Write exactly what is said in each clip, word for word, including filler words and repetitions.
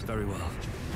Very well.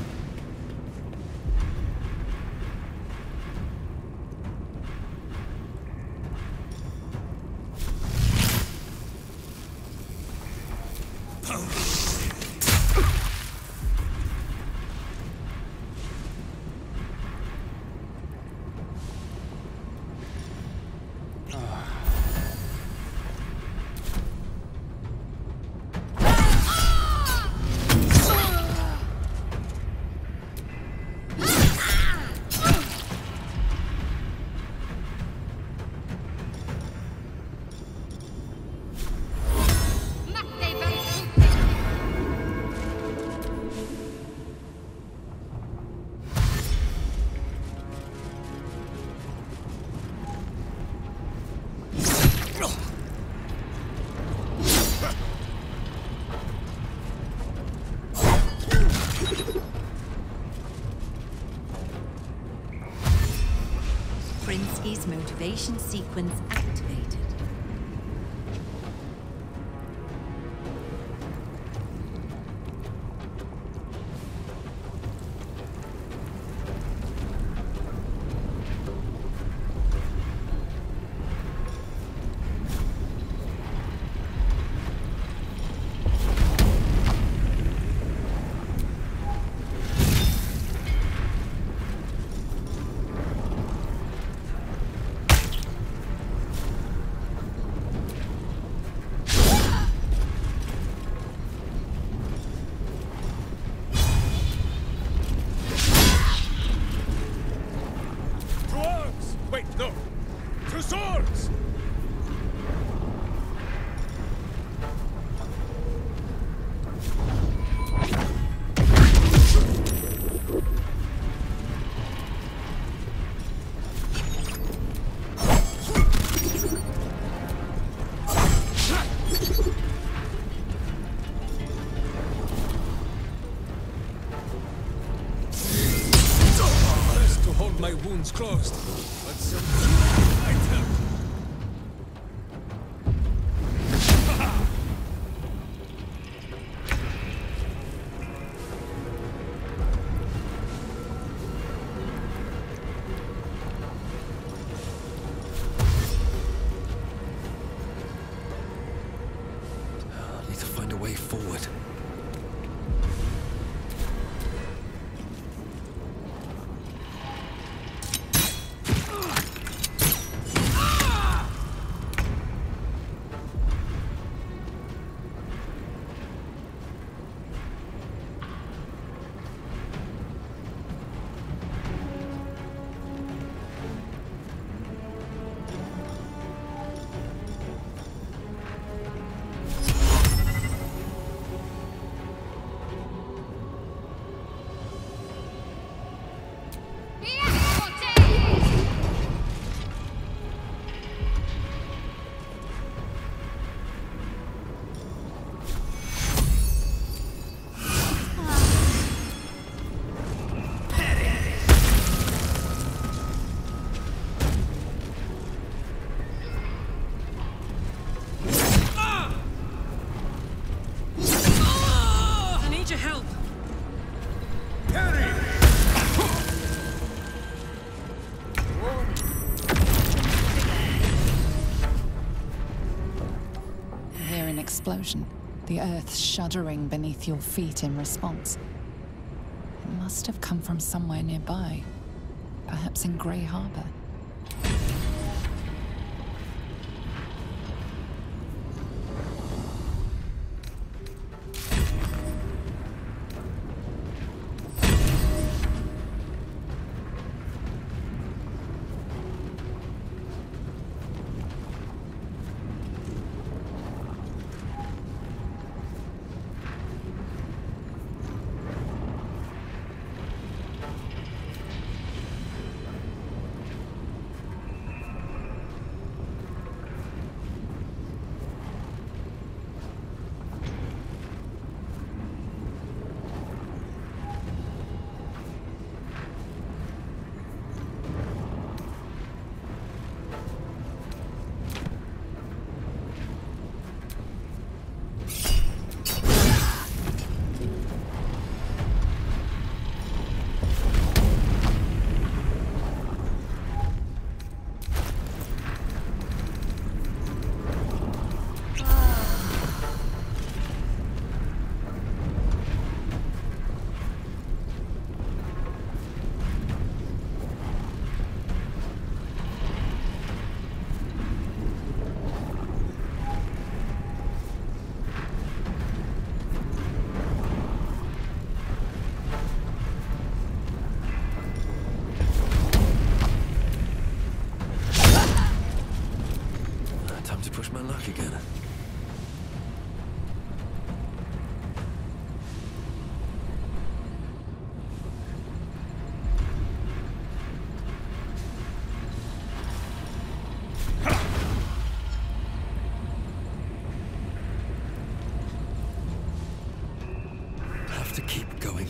Prinsky's motivation sequence activated. My wounds closed. But some item. I need to find a way forward. Explosion, the earth shuddering beneath your feet in response. It must have come from somewhere nearby, perhaps in Grey Harbor. Time to push my luck again. Have to keep going.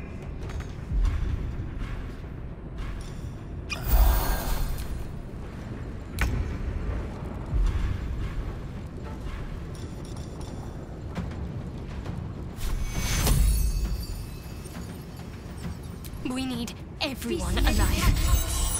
We need everyone alive.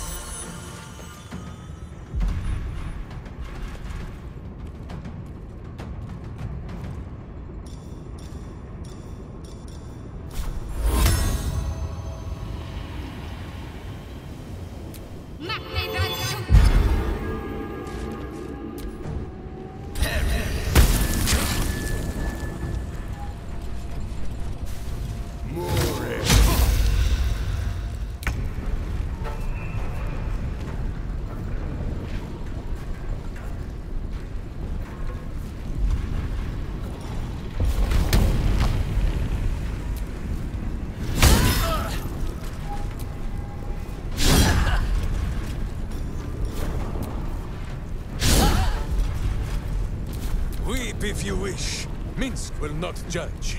Weep if you wish. Minsk will not judge.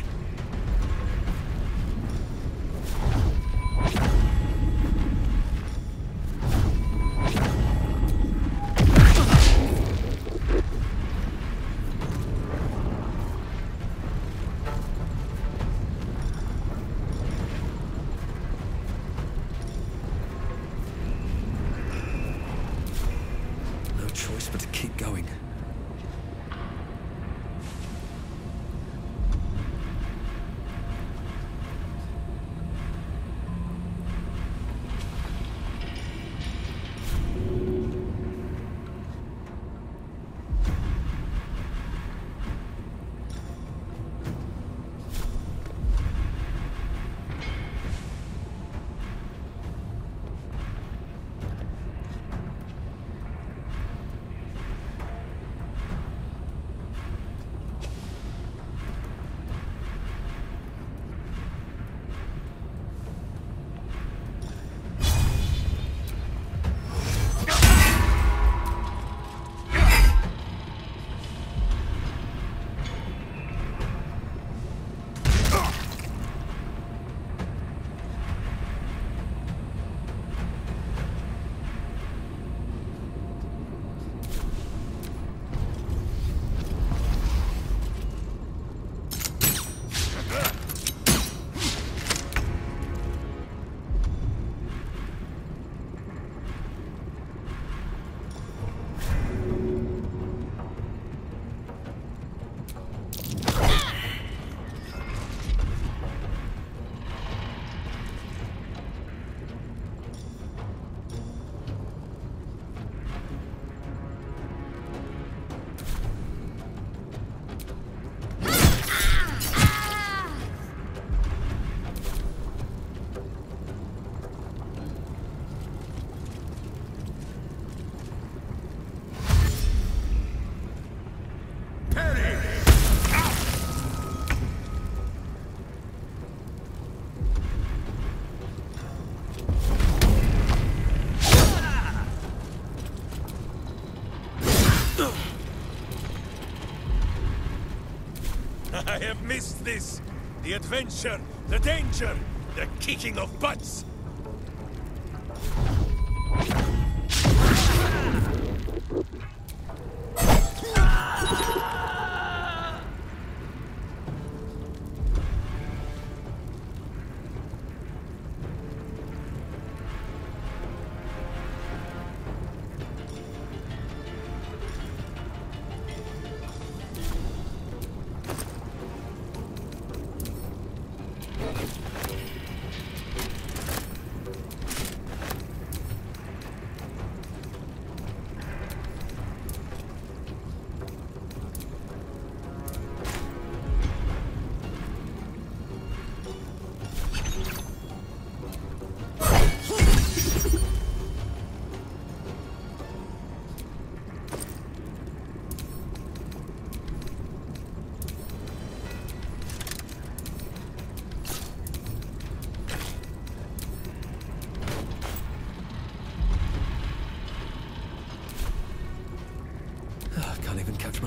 No choice but to keep going. I have missed this. The adventure, the danger, the kicking of butts.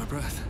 breath.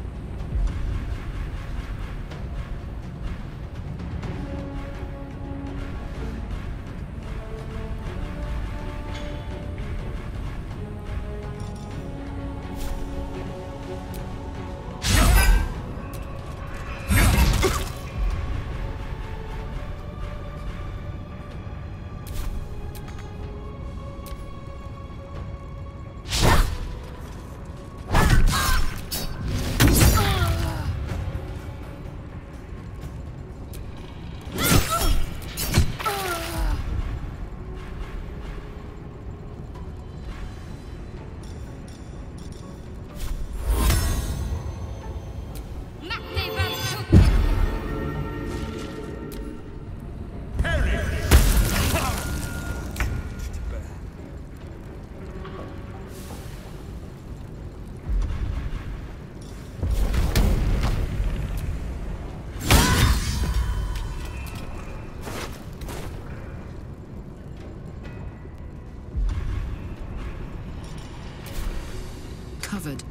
Covered.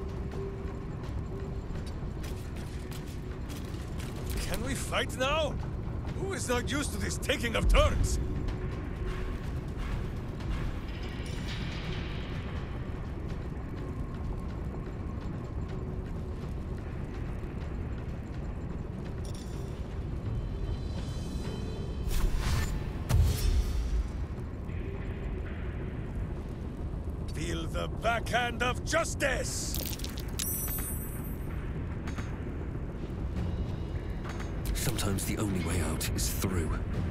Can we fight now? Who is not used to this taking of turns? Feel the backhand of justice! Sometimes the only way out is through.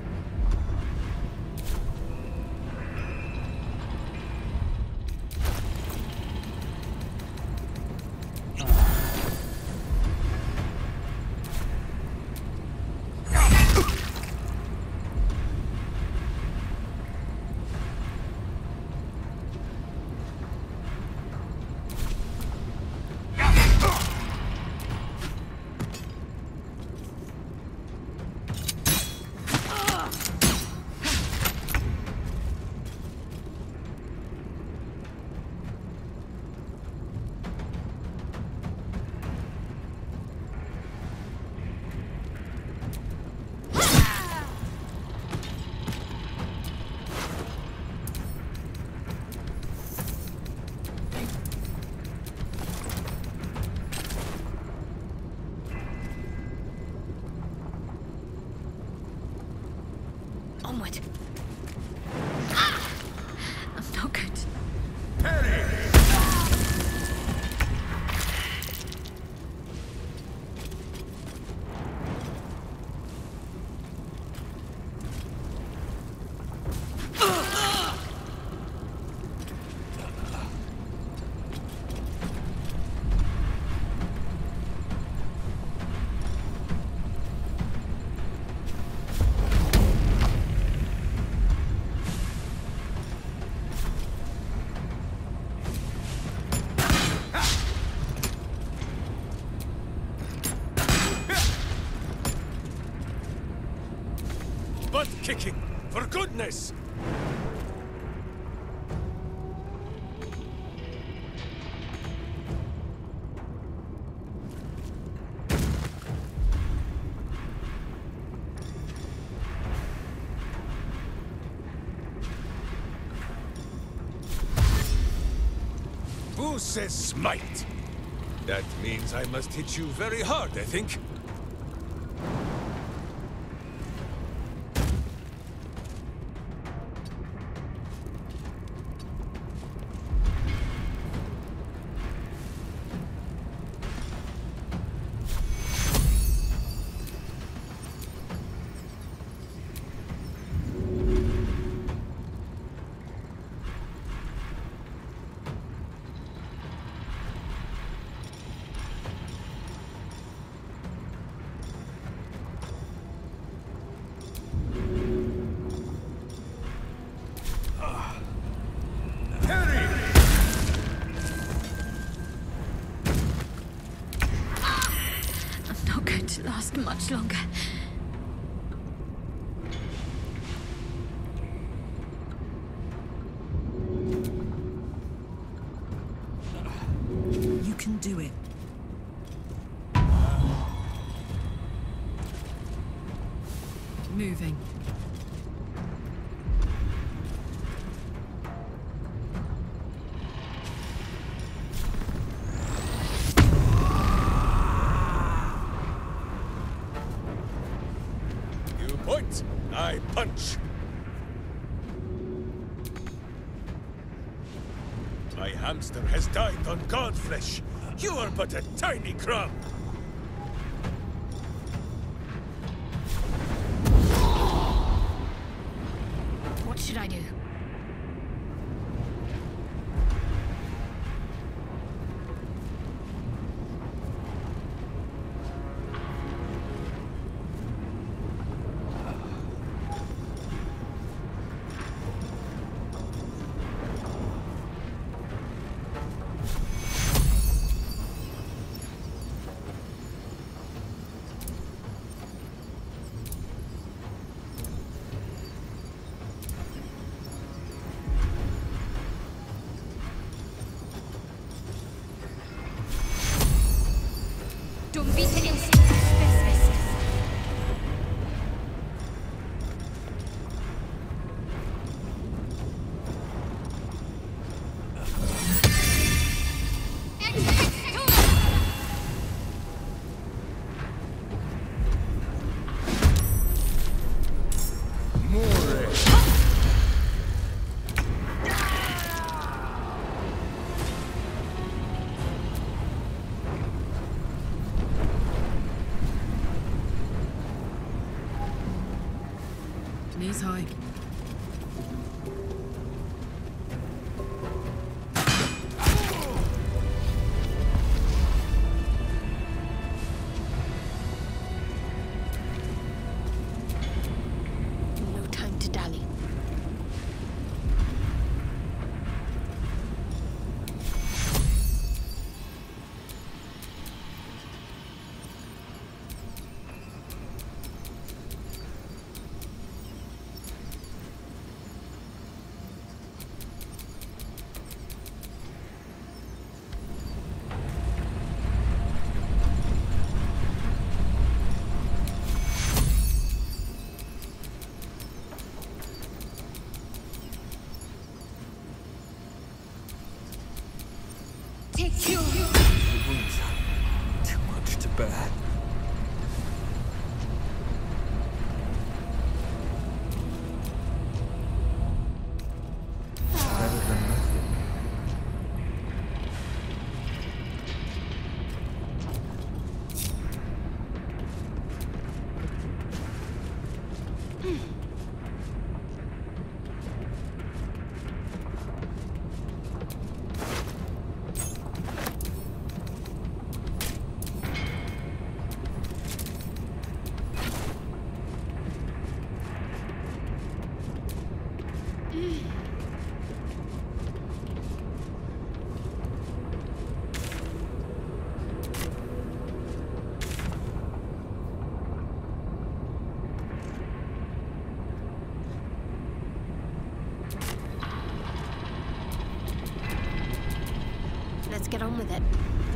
Onward. Ah! I'm not good. Butt kicking, for goodness! Who says smite? That means I must hit you very hard, I think. Last much longer. You can do it. moving. You point, I punch. My hamster has died on Godflesh. You are but a tiny crumb. What should I do? Dum vita instinct specialist. Knees high. No time to dally. Take you. The wounds are too much to bear. Better than nothing. Let's get on with it.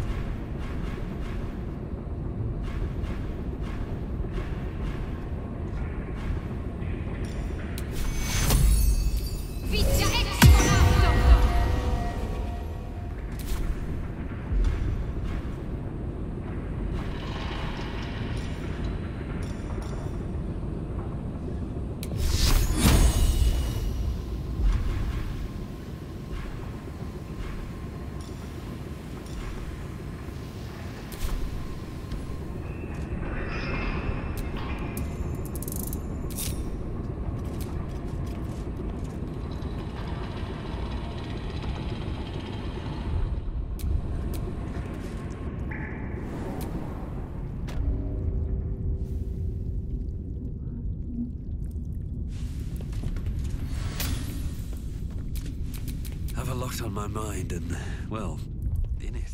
Have a lot on my mind and, well, in it.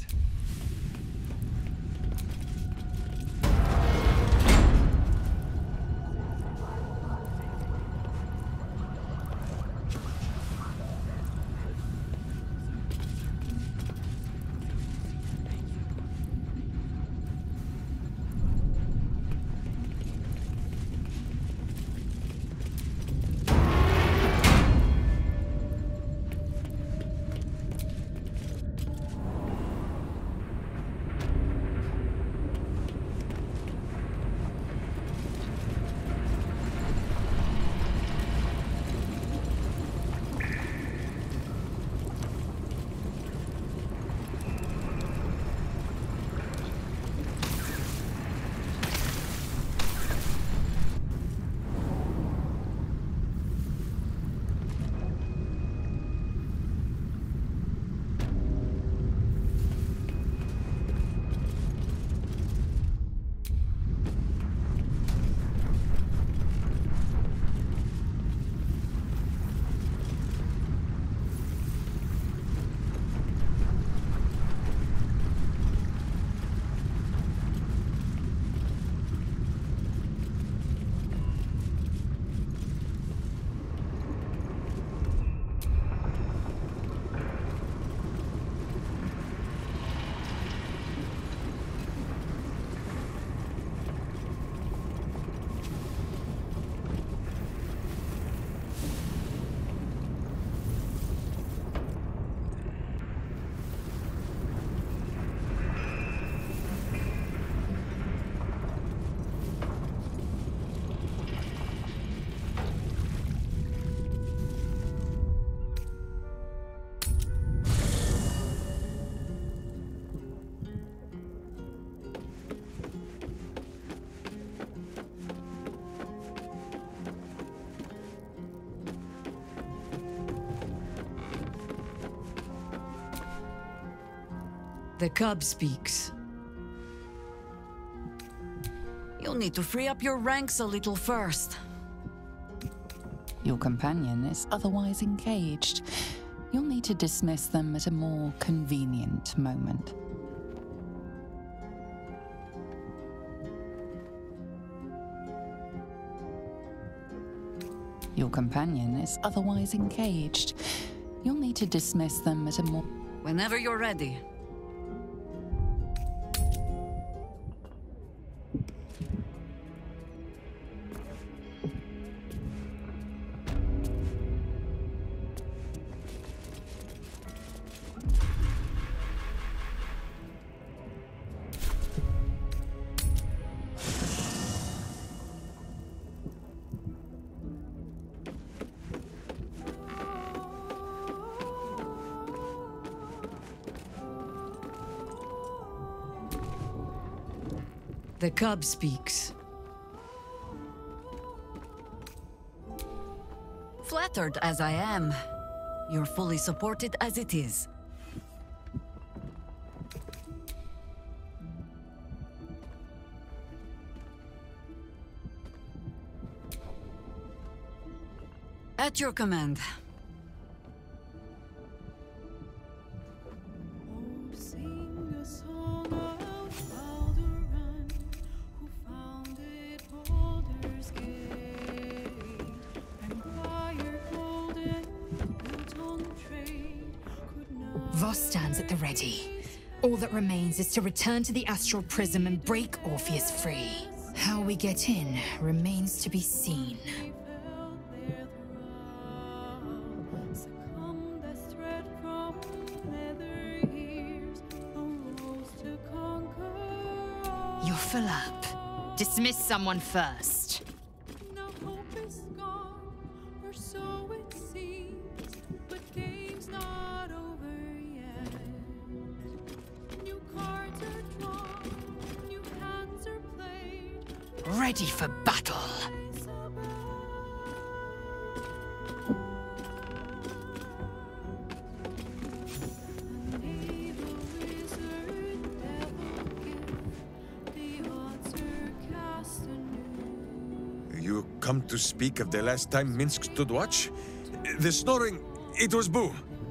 The cub speaks. You'll need to free up your ranks a little first. Your companion is otherwise engaged. You'll need to dismiss them at a more convenient moment. Your companion is otherwise engaged. You'll need to dismiss them at a more... Whenever you're ready. The cub speaks. Flattered as I am, you're fully supported as it is. At your command. Voss stands at the ready. All that remains is to return to the Astral Prism and break Orpheus free. How we get in remains to be seen. You're full up. Dismiss someone first. Ready for battle. You come to speak of the last time Minsk stood watch? The snoring, it was Boo.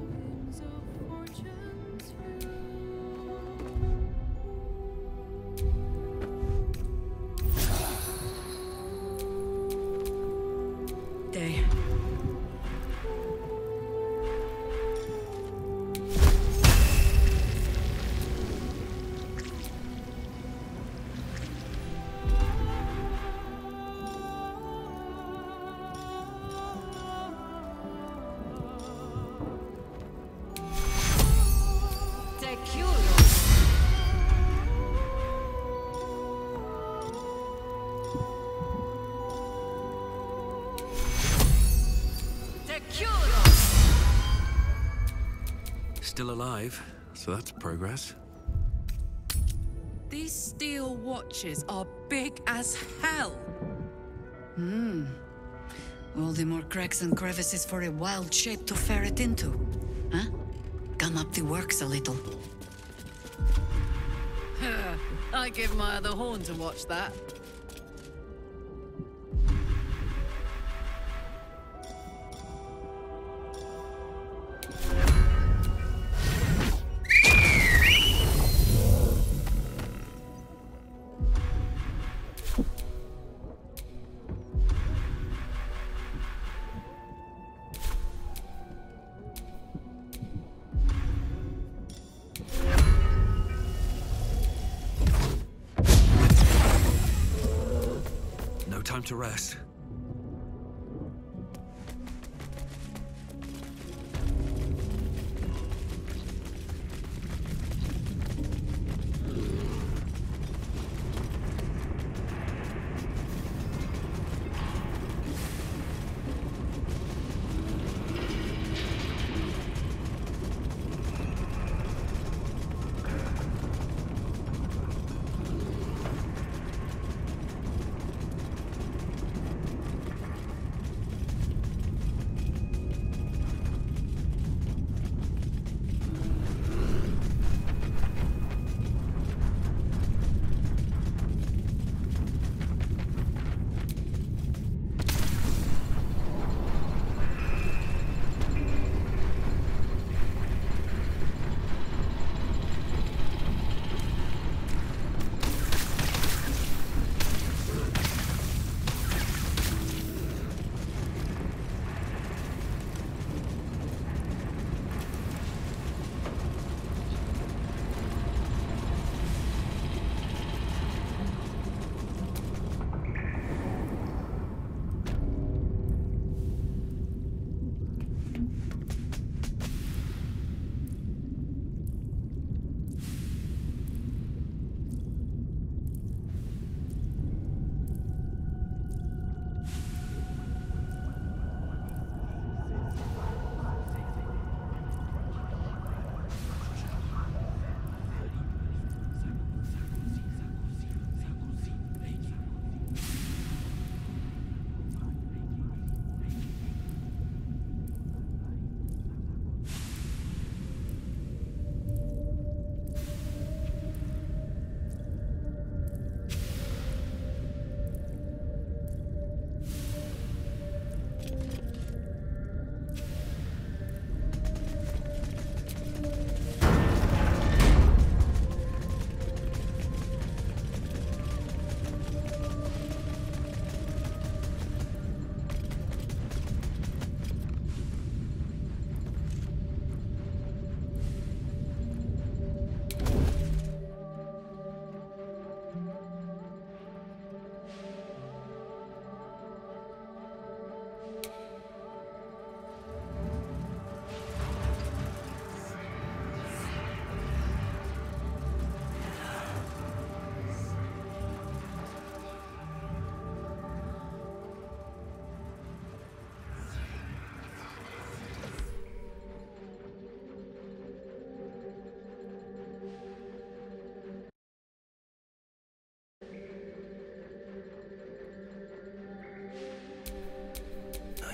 Still alive, so that's progress. These steel watches are big as hell. Hmm. All the more cracks and crevices for a wild shape to ferret into. Huh? Gun up the works a little. I give my other horn to watch that. Time to rest.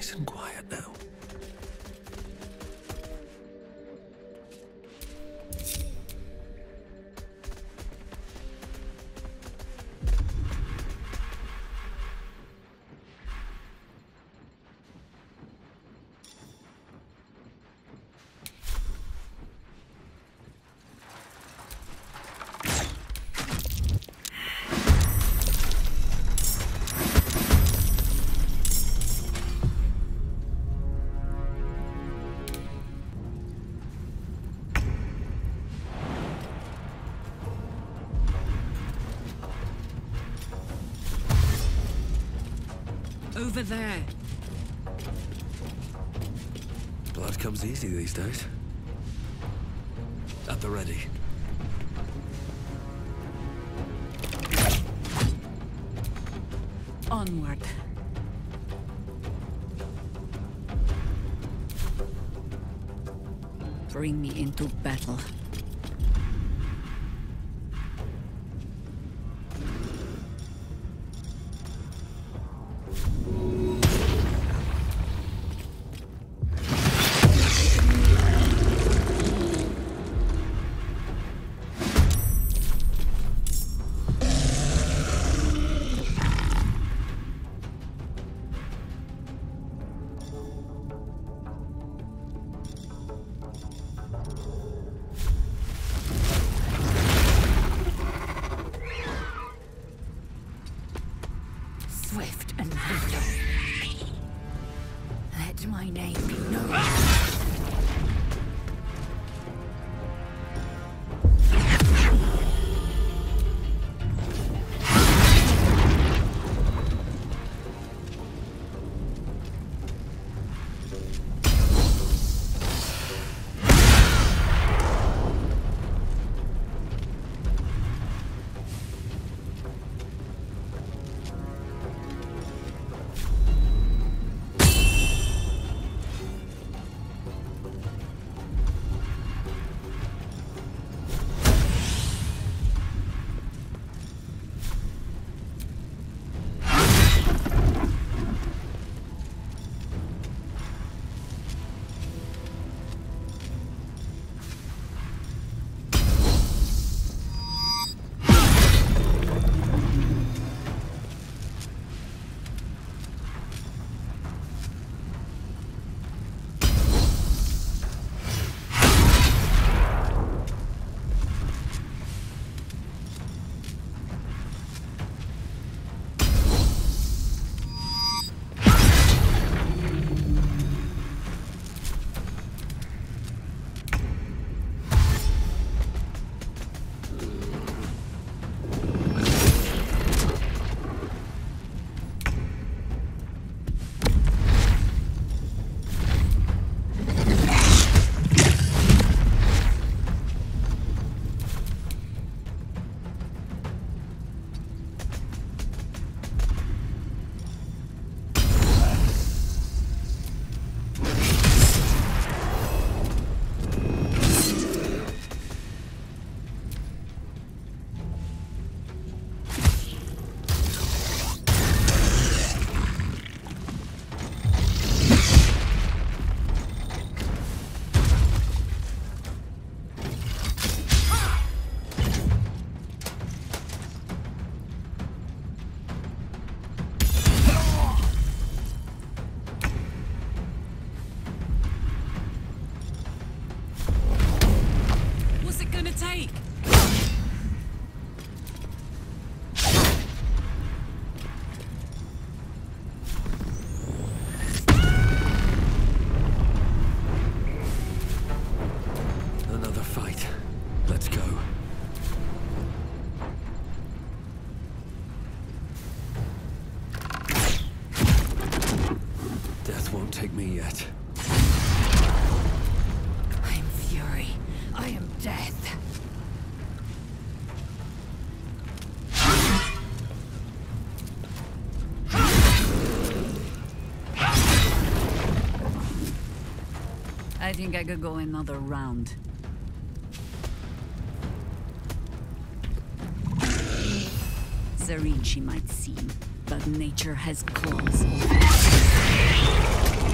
Nice and quiet now. Over there. Blood comes easy these days. At the ready. Onward. Bring me into battle. Swift and brutal. Let my name be known. Take me yet. I am fury. I am death. I think I could go another round. Serene she might seem, but nature has claws.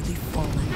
the fallen.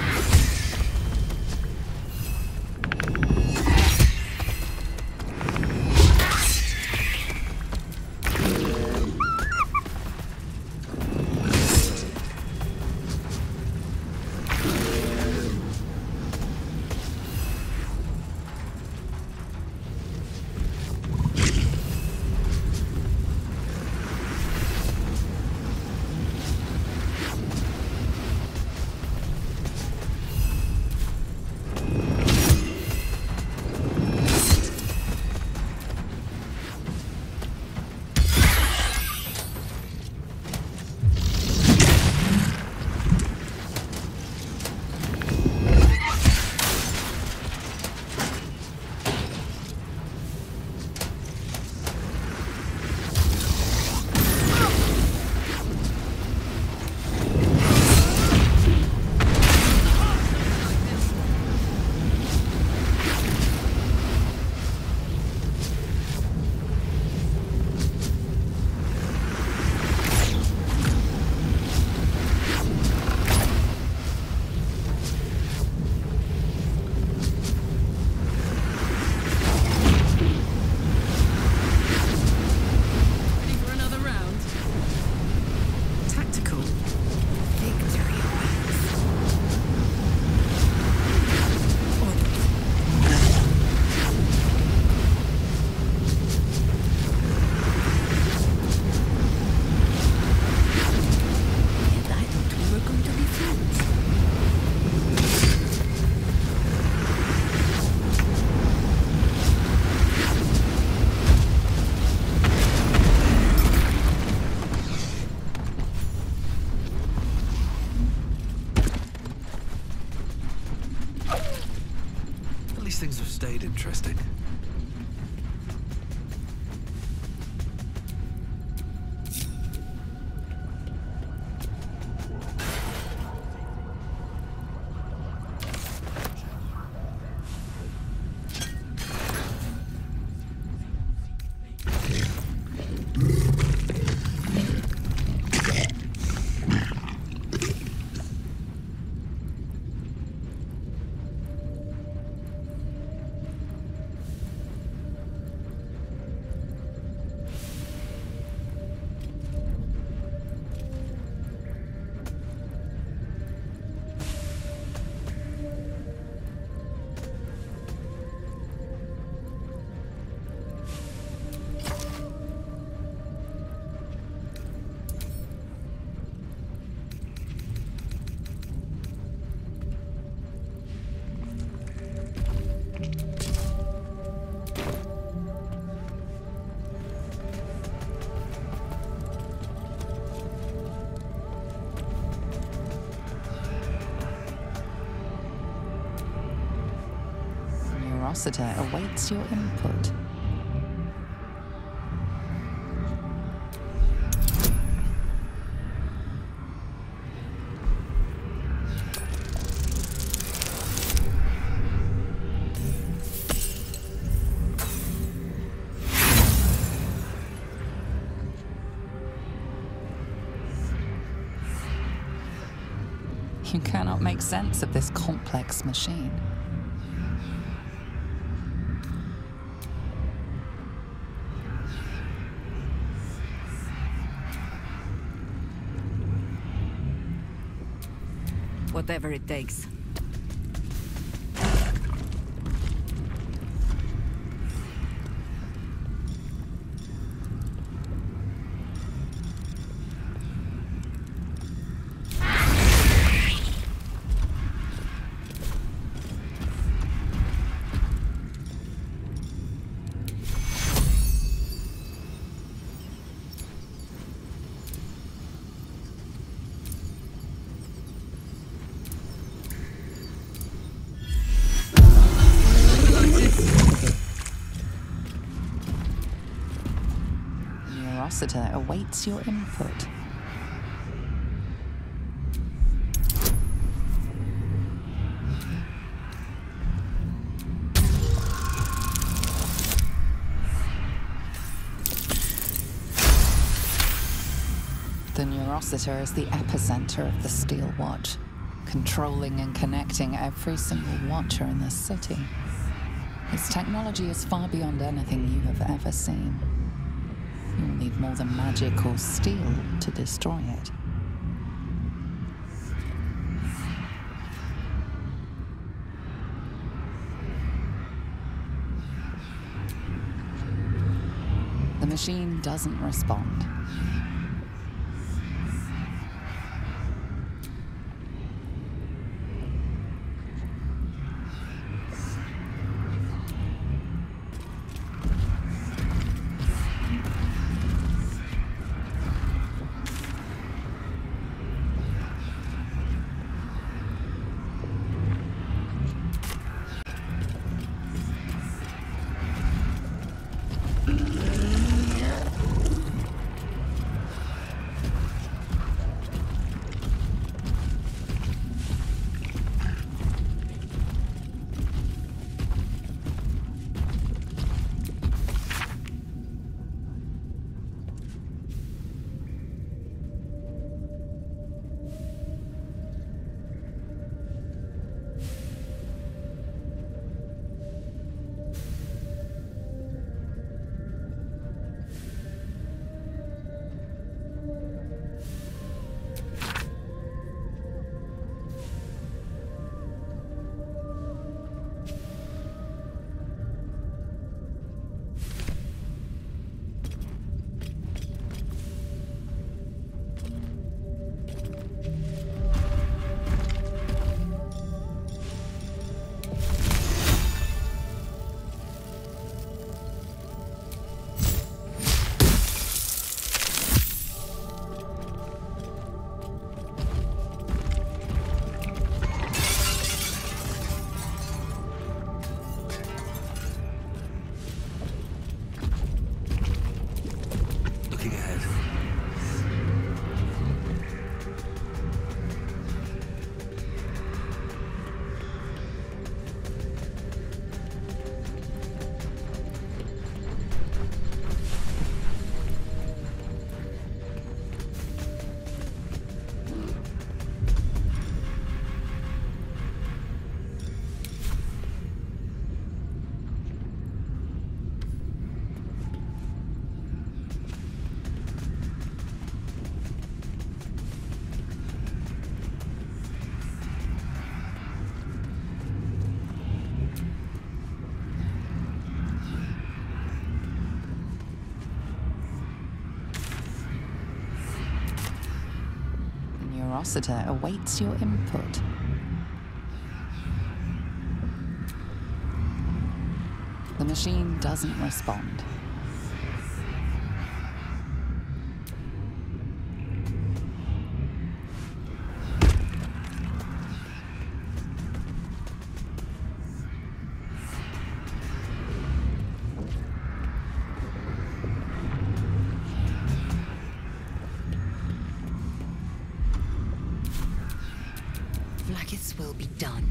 Things have stayed interesting. Rossiter awaits your input. You cannot make sense of this complex machine. Whatever it takes. Rossiter awaits your input. The Neurositor is the epicenter of the Steel Watch, controlling and connecting every single Watcher in the city. Its technology is far beyond anything you have ever seen. You'll need more than magic or steel to destroy it. The machine doesn't respond. Rossiter awaits your input. The machine doesn't respond. Vlaakith's will be done.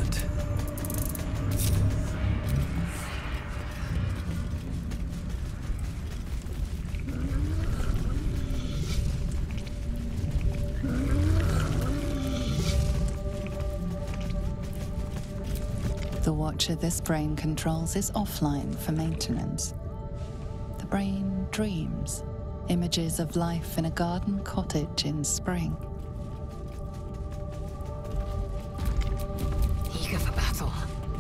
want. The Watcher this brain controls is offline for maintenance. The brain dreams, images of life in a garden cottage in spring. Eager for battle.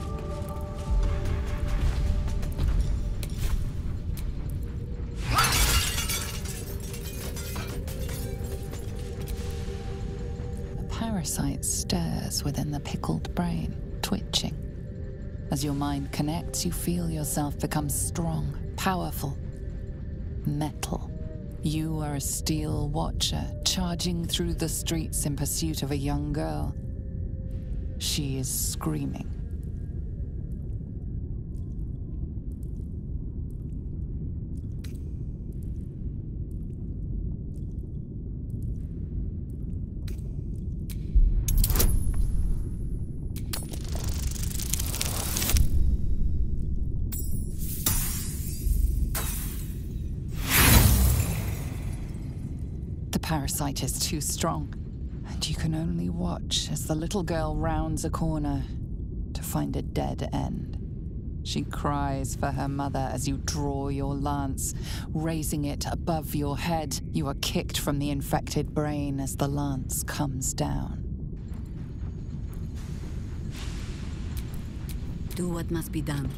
A parasite stirs within the pickled brain, twitching. As your mind connects, you feel yourself become strong, powerful, metal. You are a steel watcher, charging through the streets in pursuit of a young girl. She is screaming. The parasite is too strong, and you can only watch as the little girl rounds a corner to find a dead end. She cries for her mother as you draw your lance, raising it above your head. You are kicked from the infected brain as the lance comes down. Do what must be done.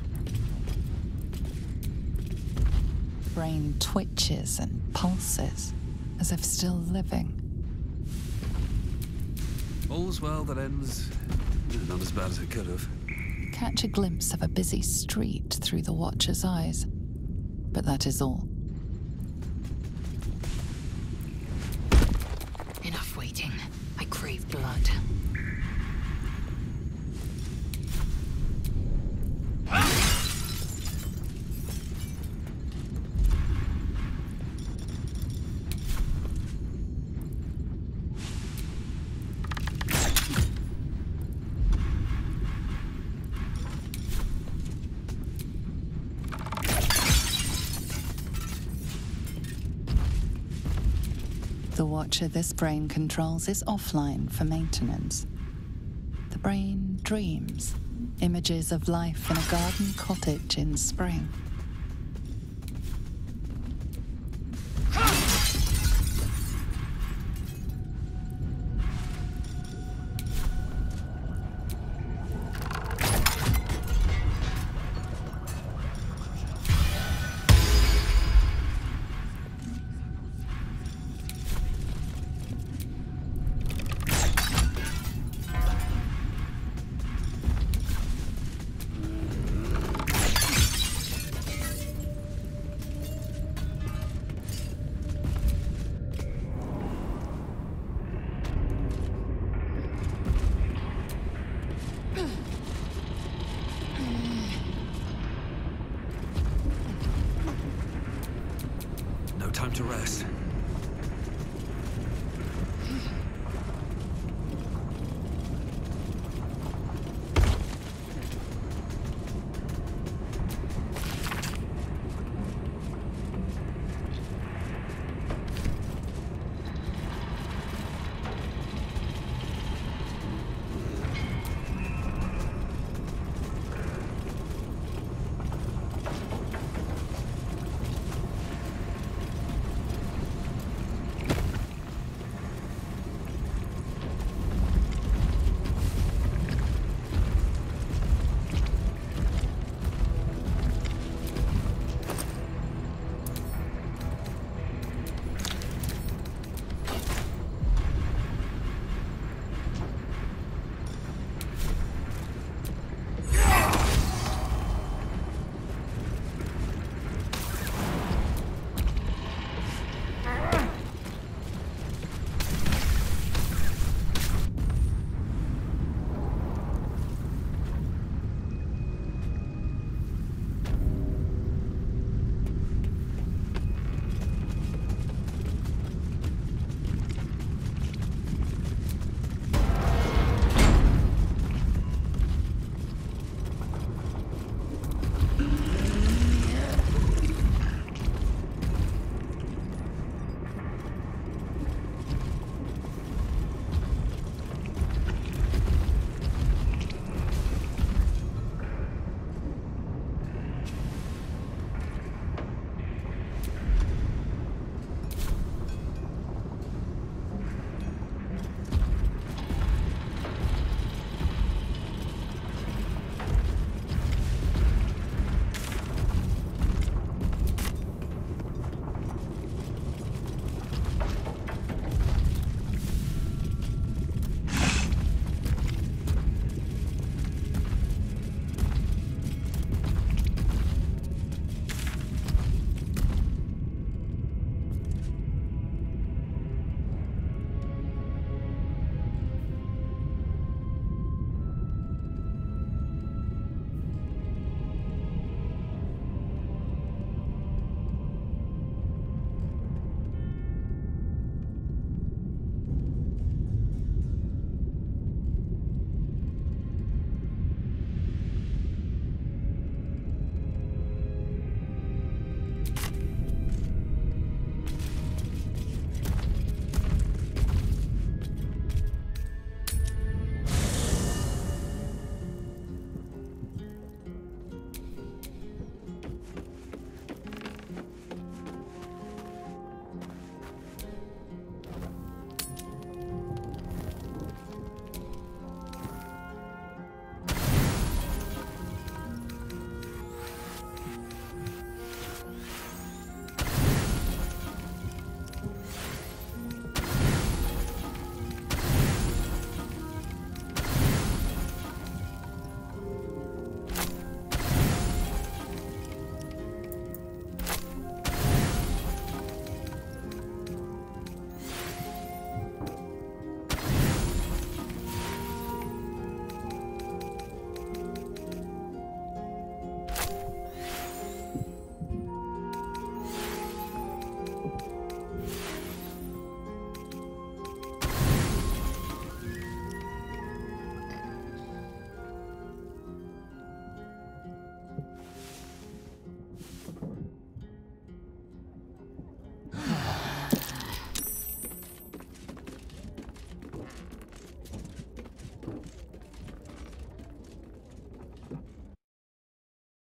Brain twitches and pulses, as if still living. All's well that ends not as bad as it could have. Catch a glimpse of a busy street through the Watcher's eyes, but that is all. Enough waiting. I crave blood. The Watcher this brain controls is offline for maintenance. The brain dreams, images of life in a garden cottage in spring. No time to rest.